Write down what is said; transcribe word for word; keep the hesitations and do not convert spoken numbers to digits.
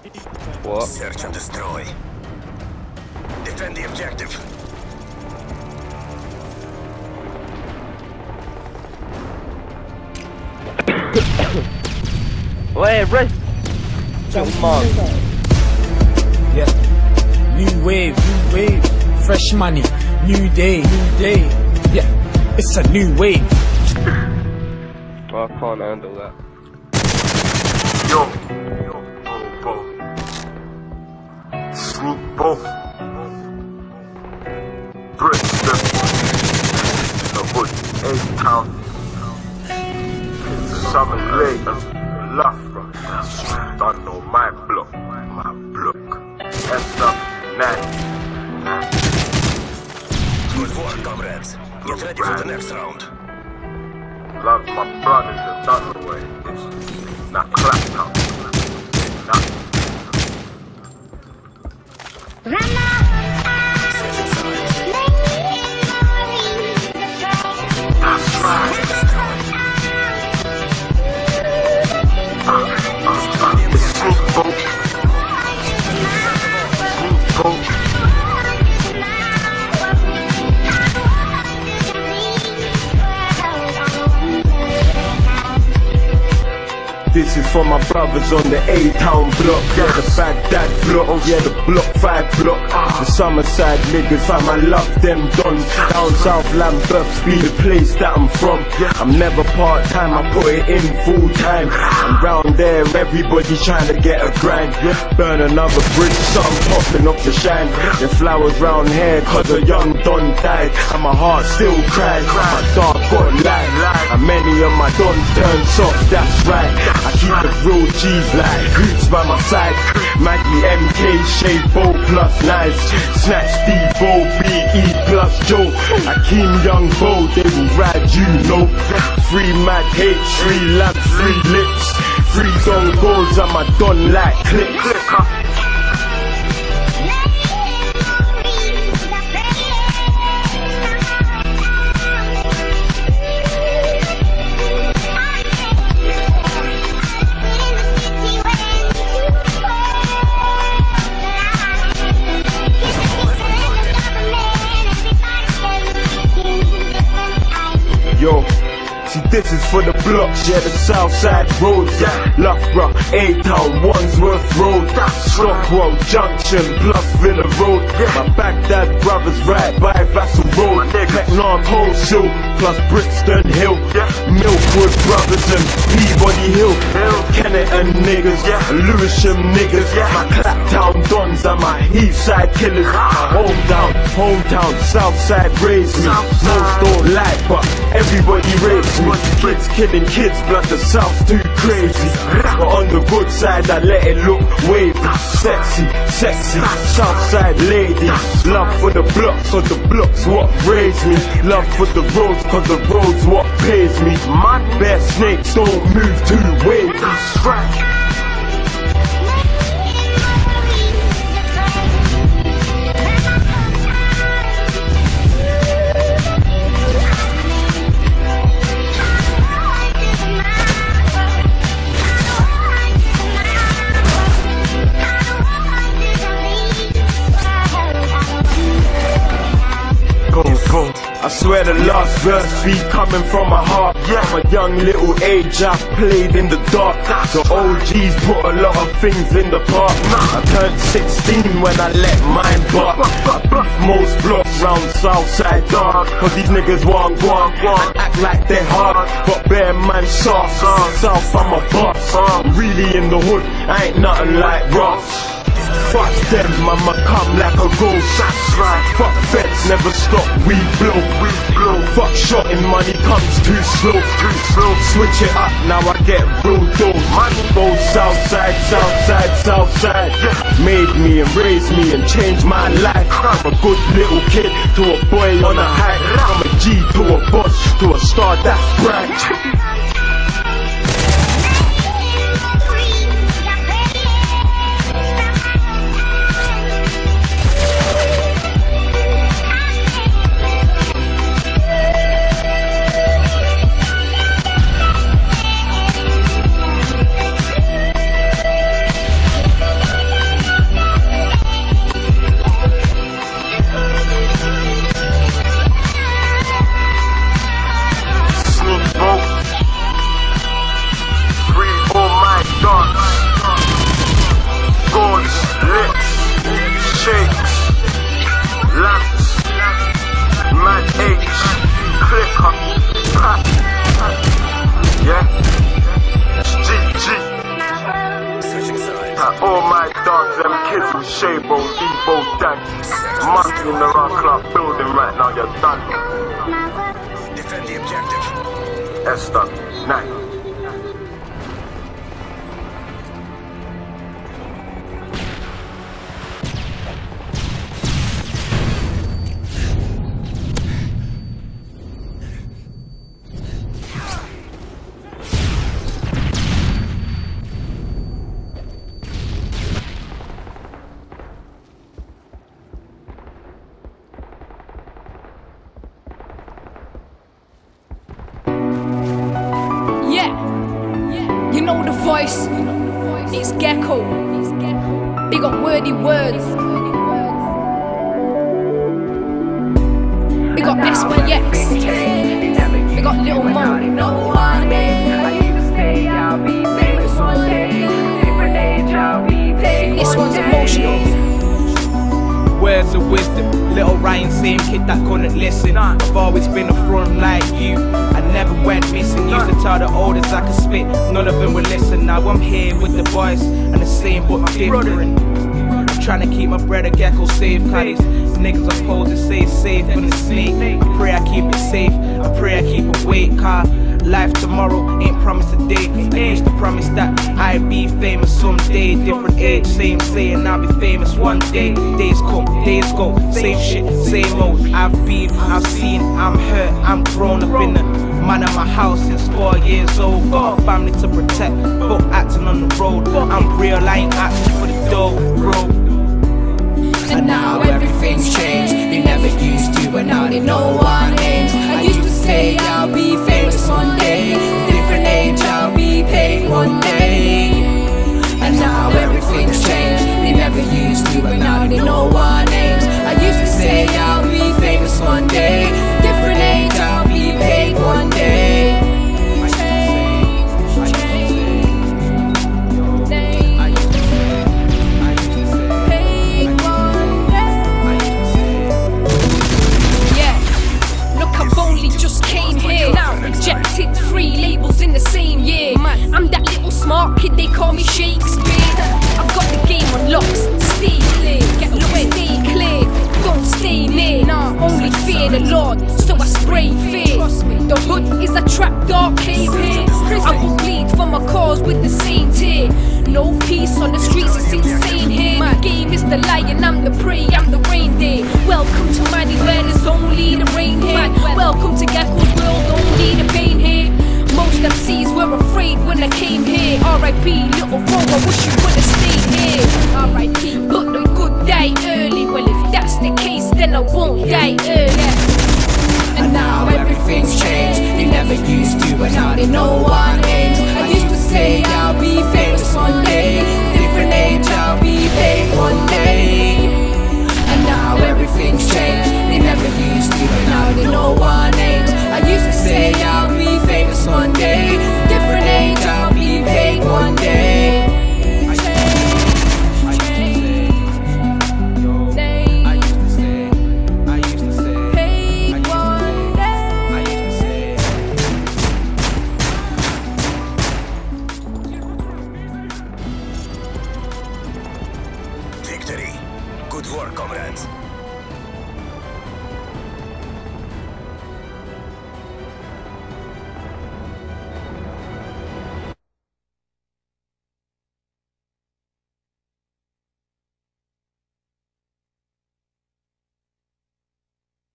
What? Search and destroy. Defend the objective. Wait, Red. Come on. Yeah. New wave, new wave. Fresh money. New day, new day. Yeah. It's a new wave. Oh, I can't handle that. Yo, yo, oh, bro. Sneak both. Brixton. The hood, A-Town. Summer late. Loughborough. Don't know my block. My block. S up, nine. Good work, comrades. Get ready for the next round. Love my brothers have done the way. It's not clapped up. Not. That's right. It's football. Football. This is for my brothers on the A-Town block. Yeah, the Baghdad block. Oh yeah, the block five block. The Summerside niggas, fam, I love them dons. Down South Lambeth be the place that I'm from. I'm never part-time, I put it in full-time. And round there, everybody's trying to get a grind. Burn another bridge, something popping off the shine. The flowers round here, cause a young don died. And my heart still cries, my dark got light. And many of my dons turn soft, that's right. I keep the real G's like Hoots by my side. Maggie M K, Shay Bo plus Knives. Snatch D-Bo, B E plus Joe. Akeem Young Bo, they will ride you, know. Free mad hate, free lamp, free lips. Free don goals and my don like clips. Yo, see this is for the blocks, yeah, the Southside roads, yeah. Loughborough, A-Town, Wandsworth Road, Stockwell Junction, plus Villa Road. My Baghdad brothers right by Vassal Road, Pecknarm Wholesale, plus Brixton Hill, Milkwood brothers and Peabody Hill, Kenneton niggas, Lewisham niggas, my Claptown dons and my Heathside killers. My hometown, hometown, Southside raised me. Most don't like, but everybody raised me. Kids killing kids, but the South's too crazy. But on the good side, I let it look wavy. Sexy, sexy, Southside ladies. Love for the blocks, cause the blocks what raised me. Love for the roads, cause the roads what pays me. My bare snakes don't move too wavy. Strike. I swear the last verse be coming from my heart. From a young little age I played in the dark. The O Gs put a lot of things in the park. I turned sixteen when I let mine bark. I beef most blocks round Southside dark. Cause these niggas want guan and act like they're hard, but bare man soft. South I'm a boss. Really in the hood, I ain't nothing like Ross. Fuck them, I'ma come like a ghost. Fuck feds, never stop, we blow, we blow. Fuck shotting, money comes too slow, too slow. Switch it up, now I get real dope. Money goes Southside, Southside, Southside. Made me and raised me and changed my life. From a good little kid to a boy on a high. From a G to a boss to a star that's bright. kids with Shabo, Evo, Dan. Monkey in the rock club building right now, you're done. Defend the objective. Esther, nine. You know the voice, it's Gecko. Big up wordy words. Big up S Y X. Big up Little Mo. No one day. This one's emotional. Words of wisdom, little Ryan, same kid that couldn't listen. I've always been a front like you, I never went missing. Used to tell the oldest I could spit, none of them would listen. Now I'm here with the boys, and the same but different. I'm trying to keep my brother Gecko safe, cause these niggas are supposed to say safe from the snake. I pray I keep it safe, I pray I keep awake, cause life tomorrow ain't promised today. I used to promise that I'd be famous someday. Different age, same saying I'll be famous one day. Days come, days go, same shit, same old. I've been, I've seen, I'm hurt, I'm grown up in the man of my house since four years old. Got a family to protect, but acting on the road. I'm real, I ain't acting for the dough, bro. And now everything's changed. They never used to, but now they know our names. I used to say I'll be famous one day. Different age, I'll be paid one day. And now everything's changed. They never used to, but now they know our names. I used to say I'll be famous one day. Different age, I'll be paid one day. Rejected three labels in the same year. I'm that little smart kid, they call me Shakespeare. I've got the game on locks, stay clear. Get away, stay clear, don't stay near. Nah, only fear the Lord, so I spray fear. The hood is a trap, dark cave here. I will bleed for my cause with the same tear. No peace on the streets, it's insane here. My game is the lion, I'm the prey, I'm the reindeer. Welcome to Mighty where there's only the rain here. Welcome to Gecko's world, only the pain here. Most M Cs were afraid when I came here. R I P Little Ro, I wish you would've stayed here. R I P but the good die early. Well if that's the case then I won't die early. And now everything's changed. They never used to, but now they know our names. I used to say I'll be famous one day. Different age, I'll be paid one day. And now everything's changed. They never used to, but now they know our names. I used to say I'll be famous one day. Different age, I'll be paid one day. Victory. Good work, comrades.